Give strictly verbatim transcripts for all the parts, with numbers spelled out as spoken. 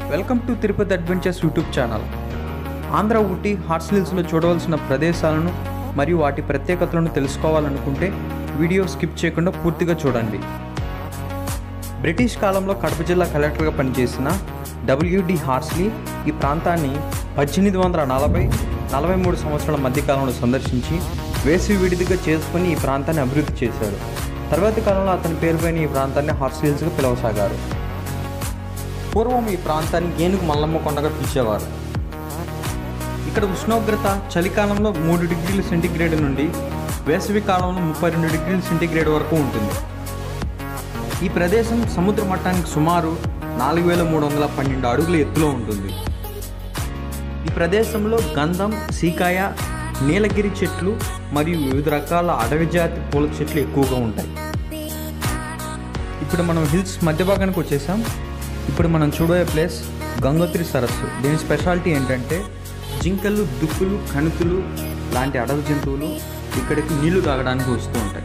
Welcome to Tirupati Adventures YouTube channel. Andhra Ooty Horse హిల్స్లో చూడవలసిన ప్రదేశాలను మరియు వాటి ప్రత్యేకతలను తెలుసుకోవాలనుకుంటే వీడియో స్కిప్ చేయకుండా పూర్తిగా చూడండి. బ్రిటిష్ కాలంలో కడప జిల్లా కలెక్టర్గా పనిచేసిన డబ్ల్యూడి హార్స్లీ ఈ ప్రాంతాన్ని పద్దెనిమిది వందల నలభై నలభై మూడు సంవత్సరాల మధ్యకాలంలో సందర్శించి వేసవి విడిదిగా చేసుకుని ఈ ప్రాంతాన్ని అభివృద్ధి చేశాడు. తర్వాతి కాలంలో అతని పేరుపైన ఈ ప్రాంతాన్ని హార్స్ హిల్స్గా పిలవసాగారు. పూర్వం ఈ ప్రాంతాన్ని ఏనుగు మల్లమ్మ కొండగా పిలిచేవారు. ఇక్కడ ఉష్ణోగ్రత చలికాలంలో మూడు డిగ్రీల సెంటీగ్రేడ్ నుండి వేసవి కాలంలో ముప్పై రెండు డిగ్రీల సెంటీగ్రేడ్ వరకు ఉంటుంది. ఈ ప్రదేశం సముద్ర మట్టానికి సుమారు నాలుగు వేల మూడు వందల పన్నెండు అడుగుల ఎత్తులో ఉంటుంది. ఈ ప్రదేశంలో గంధం, సీకాయ, నీలగిరి చెట్లు మరియు వివిధ రకాల అడవి జాతి పూల చెట్లు ఎక్కువగా ఉంటాయి. ఇప్పుడు మనం హిల్స్ మధ్య భాగానికి వచ్చేసాం. ఇప్పుడు మనం చూడబోయే ప్లేస్ గంగోత్రి సరస్సు. దీని స్పెషాలిటీ ఏంటంటే జింకలు, దుప్పులు, కణుతులు లాంటి అడవి జంతువులు ఇక్కడికి నీళ్లు తాగడానికి వస్తూ ఉంటాయి.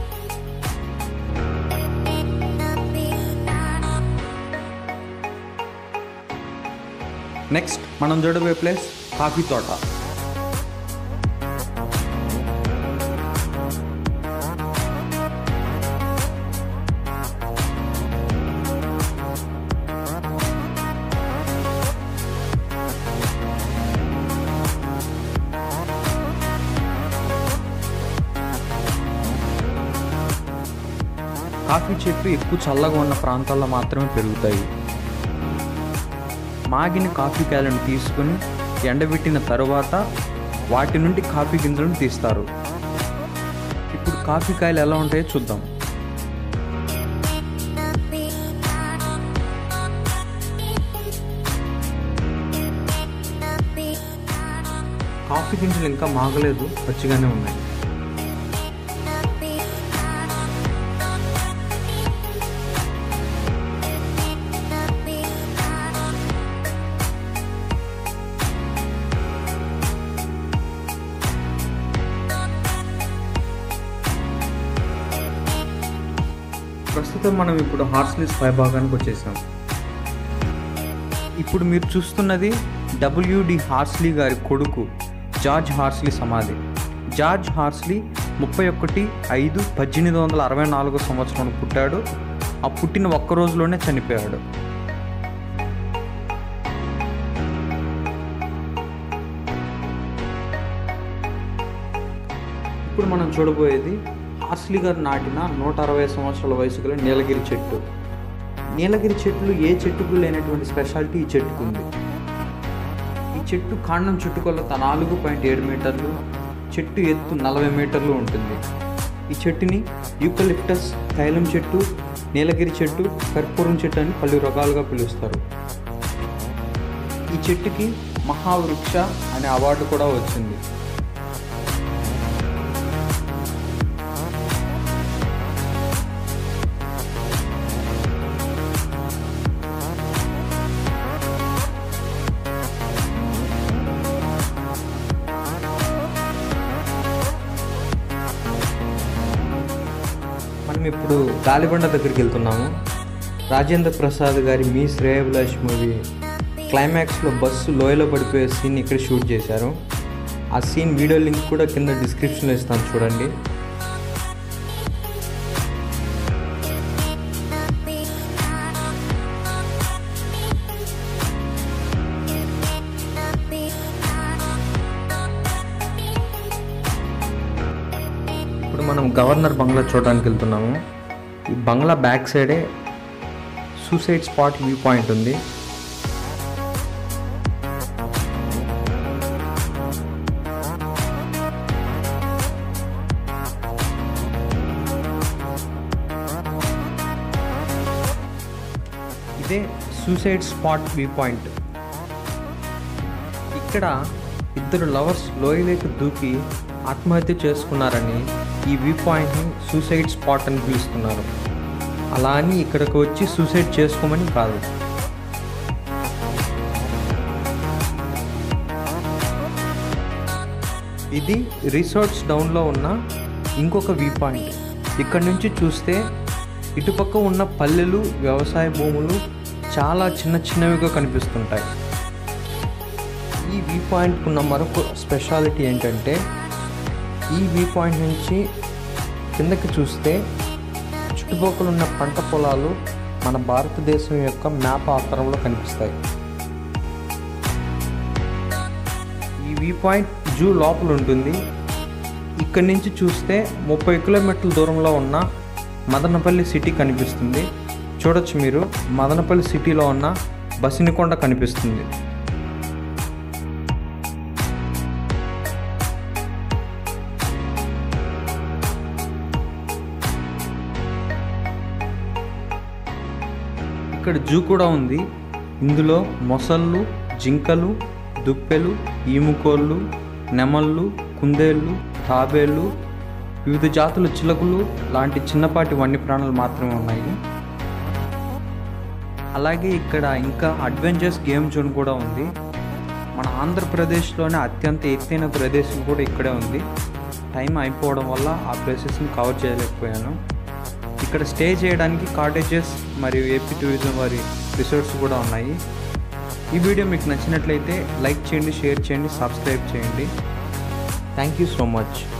నెక్స్ట్ మనం చూడబోయే ప్లేస్ కాఫీ తోట. కాఫీ చెట్లు ఎక్కువ చల్లగా ఉన్న ప్రాంతాల్లో మాత్రమే పెరుగుతాయి. మాగిన కాఫీ కాయలను తీసుకుని ఎండబెట్టిన తరువాత వాటి నుండి కాఫీ గింజలను తీస్తారు. ఇప్పుడు కాఫీ కాయలు ఎలా ఉంటాయో చూద్దాం. కాఫీ గింజలు ఇంకా మాగలేదు, పచ్చిగానే ఉన్నాయి. ప్రస్తుతం మనం ఇప్పుడు హార్స్ హిల్స్ పై భాగానికి వచ్చేసాం. ఇప్పుడు మీరు చూస్తున్నది డబ్ల్యూడి హార్స్లీ గారి కొడుకు జార్జ్ హార్స్లీ సమాధి. జార్జ్ హార్స్లీ ముప్పై ఒకటి ఐదు పద్దెనిమిది వందల అరవై నాలుగో సంవత్సరంలో పుట్టాడు. ఆ పుట్టిన ఒక్క రోజులోనే చనిపోయాడు. ఇప్పుడు మనం చూడబోయేది హార్స్లీ గారు నాటిన నూట అరవై సంవత్సరాల వయసు గల నీలగిరి చెట్టు. నీలగిరి చెట్లు ఏ చెట్టుకు లేనటువంటి స్పెషాలిటీ ఈ చెట్టుకు ఉంది. ఈ చెట్టు కాండం చుట్టుకొలత నాలుగు పాయింట్ ఏడు మీటర్లు, చెట్టు ఎత్తు నలభై మీటర్లు ఉంటుంది. ఈ చెట్టుని యూకలిప్టస్, తైలం చెట్టు, నీలగిరి చెట్టు, కర్పూరం చెట్టు అని పలు రకాలుగా పిలుస్తారు. ఈ చెట్టుకి మహావృక్ష అనే అవార్డు కూడా వచ్చింది. మనం ఇప్పుడు గాలిబండ దగ్గరికి వెళ్తున్నాము. రాజేంద్ర ప్రసాద్ గారి మీ శ్రేయభిలాష్ మూవీ క్లైమాక్స్లో బస్సు లోయలో పడిపోయే సీన్ ఇక్కడ షూట్ చేశారు. ఆ సీన్ వీడియో లింక్ కూడా కింద డిస్క్రిప్షన్లో ఇస్తాను, చూడండి. మనం గవర్నర్ బంగ్లా చూడడానికి వెళ్తున్నాము. ఈ బంగ్లా బ్యాక్ సైడే సూసైడ్ స్పాట్ వ్యూ పాయింట్ ఉంది. ఇదే సూసైడ్ స్పాట్ వ్యూ పాయింట్. ఇక్కడ ఇద్దరు లవర్స్ లోయలోకి దూకి ఆత్మహత్య చేసుకున్నారని ఈ వ్యూ పాయింట్ని సూసైడ్ స్పాట్ అని పిలుస్తున్నారు. అలా అని ఇక్కడికి వచ్చి సూసైడ్ చేసుకోమని కాదు. ఇది రిసార్ట్స్ డౌన్లో ఉన్న ఇంకొక వ్యూ పాయింట్. ఇక్కడ నుంచి చూస్తే ఇటుపక్క ఉన్న పల్లెలు, వ్యవసాయ భూములు చాలా చిన్న చిన్నవిగా కనిపిస్తుంటాయి. ఈ వ్యూ పాయింట్కి ఉన్న మరొక స్పెషాలిటీ ఏంటంటే ఈ వ్యూ పాయింట్ నుంచి కిందకి చూస్తే చుట్టుపక్కల ఉన్న పంట పొలాలు మన భారతదేశం యొక్క మ్యాప్ ఆకారంలో కనిపిస్తాయి. ఈ వ్యూ పాయింట్ జూ లోపల ఉంటుంది. ఇక్కడి నుంచి చూస్తే ముప్పై కిలోమీటర్ల దూరంలో ఉన్న మదనపల్లి సిటీ కనిపిస్తుంది. చూడొచ్చు మీరు, మదనపల్లి సిటీలో ఉన్న బసినికొండ కనిపిస్తుంది. ఇక్కడ జూ కూడా ఉంది. ఇందులో మొసళ్ళు, జింకలు, దుప్పెలు, ఈముకోళ్ళు, నెమళ్ళు, కుందేళ్ళు, తాబేళ్ళు, వివిధ జాతుల చిలుకలు లాంటి చిన్నపాటి వన్యప్రాణులు మాత్రమే ఉన్నాయి. అలాగే ఇక్కడ ఇంకా అడ్వెంచర్స్ గేమ్ జోన్ కూడా ఉంది. మన ఆంధ్రప్రదేశ్లోనే అత్యంత ఎత్తైన ప్రదేశం కూడా ఇక్కడే ఉంది. టైం అయిపోవడం వల్ల ఆ ప్లేసెస్ని కవర్ చేయలేకపోయాను. ఇక్కడ స్టే చేయడానికి కాటేజెస్ మరియు ఏపీ టూరిజం వారి రిసార్ట్స్ కూడా ఉన్నాయి. ఈ వీడియో మీకు నచ్చినట్లయితే లైక్ చేయండి, షేర్ చేయండి, సబ్స్క్రైబ్ చేయండి. Thank you so much.